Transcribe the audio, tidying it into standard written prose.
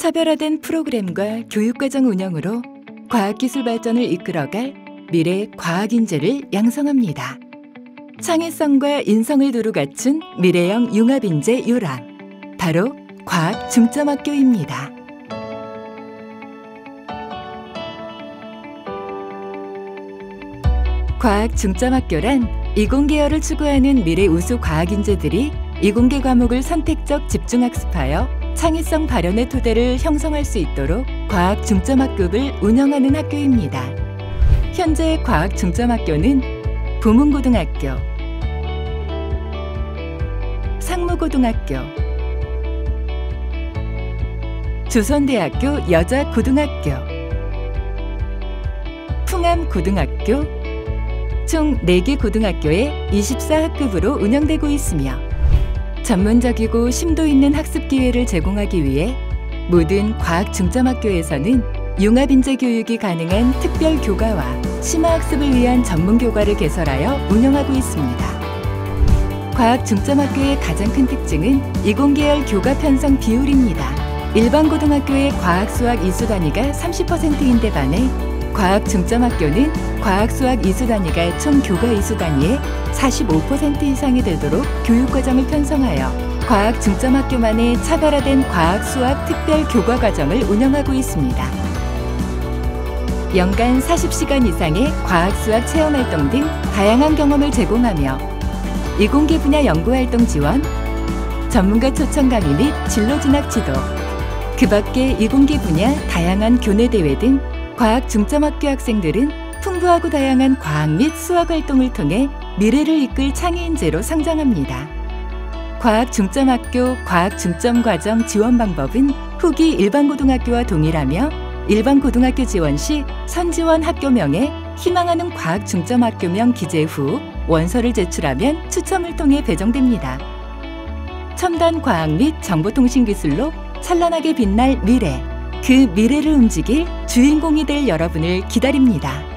차별화된 프로그램과 교육과정 운영으로 과학기술 발전을 이끌어갈 미래 과학인재를 양성합니다. 창의성과 인성을 두루 갖춘 미래형 융합인재 요람, 바로 과학중점학교입니다. 과학중점학교란 이공계열을 추구하는 미래 우수 과학인재들이 이공계 과목을 선택적 집중학습하여 창의성 발현의 토대를 형성할 수 있도록 과학중점학급을 운영하는 학교입니다. 현재 과학중점학교는 부문고등학교, 상무고등학교, 조선대학교 여자고등학교, 풍암고등학교, 총 4개 고등학교의 24학급으로 운영되고 있으며 전문적이고 심도 있는 학습 기회를 제공하기 위해 모든 과학중점학교에서는 융합인재 교육이 가능한 특별 교과와 심화학습을 위한 전문 교과를 개설하여 운영하고 있습니다. 과학중점학교의 가장 큰 특징은 이공계열 교과 편성 비율입니다. 일반 고등학교의 과학수학 이수 단위가 30%인데 반해 과학중점학교는 과학수학 이수 단위가 총 교과 이수 단위의 45% 이상이 되도록 교육과정을 편성하여 과학중점학교만의 차별화된 과학수학 특별 교과 과정을 운영하고 있습니다. 연간 40시간 이상의 과학수학 체험활동 등 다양한 경험을 제공하며 이공계 분야 연구활동 지원, 전문가 초청 강의 및 진로진학 지도, 그 밖에 이공계 분야 다양한 교내대회 등 과학중점학교 학생들은 풍부하고 다양한 과학 및 수학 활동을 통해 미래를 이끌 창의인재로 성장합니다. 과학중점학교 과학중점과정 지원 방법은 후기 일반고등학교와 동일하며 일반고등학교 지원 시 선지원 학교명에 희망하는 과학중점학교명 기재 후 원서를 제출하면 추첨을 통해 배정됩니다. 첨단 과학 및 정보통신기술로 찬란하게 빛날 미래, 그 미래를 움직일 주인공이 될 여러분을 기다립니다.